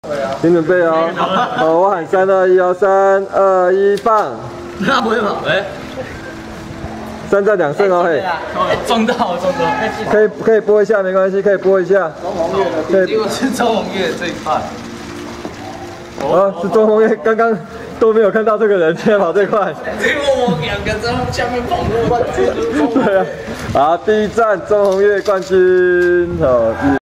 请准备哦。好，我喊3、2、1哦，3、2、1放。 那不会跑，哎 3战2胜哦，嘿。 撞到。 可以播一下，没关系，可以播一下。 钟宏岳的，结果是钟宏岳这一块。 哦，是钟宏岳，刚刚都没有看到这个人，现在跑最快。 结果我2个在下面跑过， 对啊，好，第1站钟宏岳冠军，好。